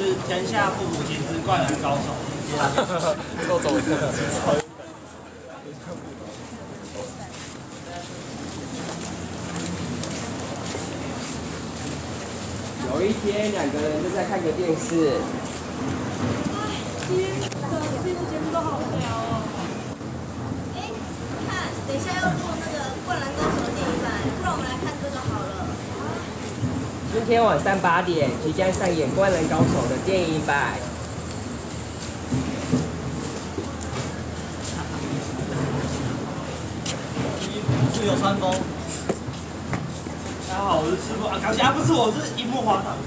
是天下父母心之灌篮高手。 都走了。 有一天，两个人就在看个电视。 今天这个节目都好无聊哦。 哎，看，等一下要做那个《灌篮高手》的电影版，不然我们来看这个好了。 今天晚上8点即将上演《灌篮高手》的电影版。 是流川枫。大家好，我是赤木啊，感谢啊，不是我是樱木花道。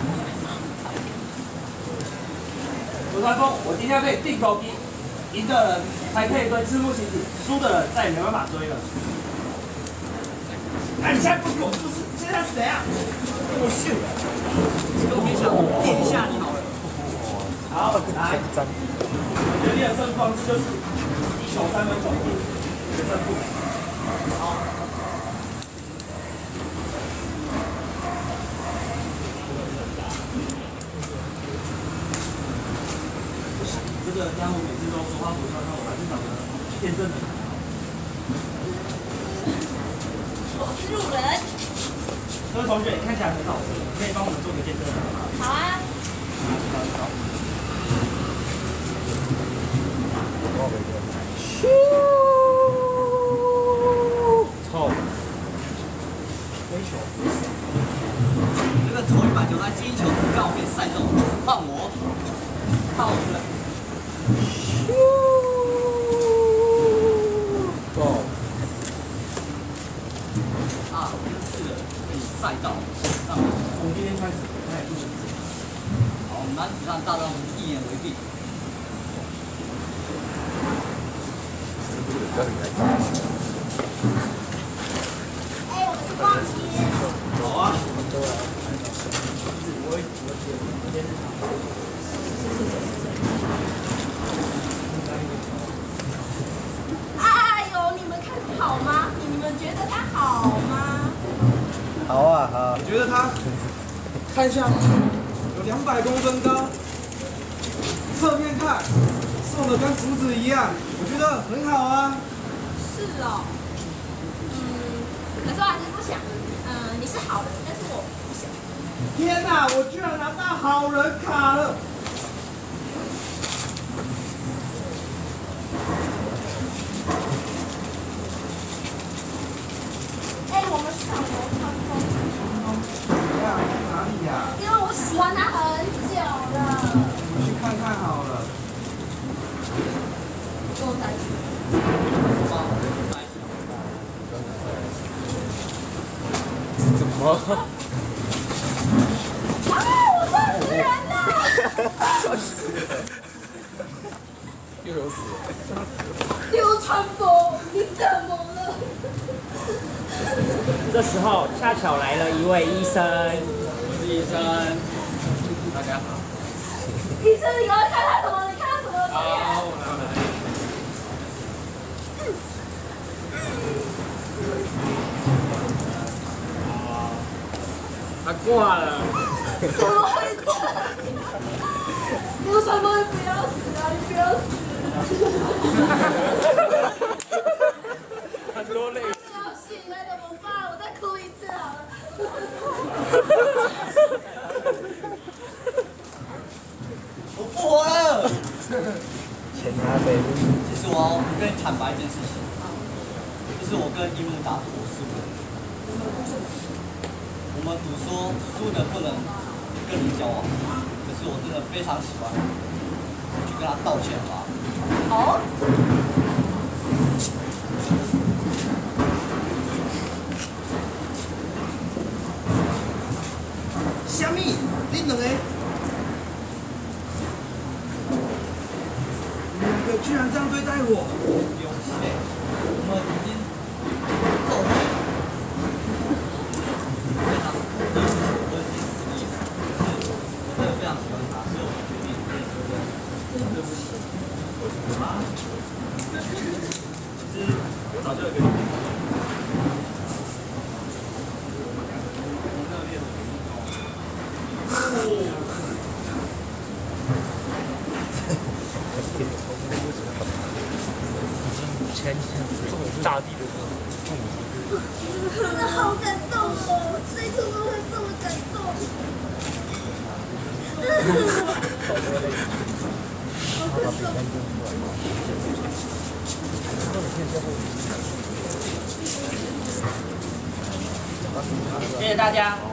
流川枫，我今天要被定投机，赢的人才可以对赤木晴子，输的人再也没办法追了。那你现在不给我是不是？现在是怎样？我秀了，都别想殿下你好了。好，来，决定的胜负方式就是1球3分9地的胜负。好。这个家伙每次都说话不算话，我还是找个见证人。 我是路人。 各位同学，你看起来很老实，你可以帮我们做个见证人吗？ 好啊。 咻！臭！飞球。 这个投一板球，他接一球刚好被赛中，换我套出来。 走。 啊，是的，被赛到， 从今天开始，他也不行。 好，男子汉大战一言为定。 哎，我们去逛街。 好啊。 哎呦，你们看好吗？你们觉得他好吗？ 好啊，好。 我觉得他看相有200公分高，侧面看瘦的跟竹子一样，我觉得很好啊。 是哦。可是我还是不想。你是好人，但是我不想。 天哪，我居然拿到好人卡了！ 哎，我们上楼看风。 呀，在哪里呀？ 因为我喜欢他很久了。 我去看看好了。 跟我在一起。 怎么？ 啊！我撞死人了！ 撞死人！又有死人。 流川枫，你怎么了？ 这时候恰巧来了一位医生。 我是医生，大家好。 医生，你刚刚看他什么？你看他什么？ 好，我来。 他挂了。 怎么会这样？流川枫，你不要死啊！你不要死！ 很多泪。 要醒了怎么办？我再哭一次好了。 我复活了。 钱拿呗。 其实我跟你坦白一件事情，就是我跟樱木打赌输了。我们赌说输的不能跟你交往，可是我真的非常喜欢，我去跟他道歉吧。 哦。 虾米？你两个？你们2个居然这样对待我！ 不用谢，我们已经走了。非常，我已经死意了，我真的非常喜欢他，所以我决定跟你说对不起。啊？ 其实我早就有个理由。热烈的前大地的真的好感动哦，谁怎么会这么感动？好感动。 谢谢大家。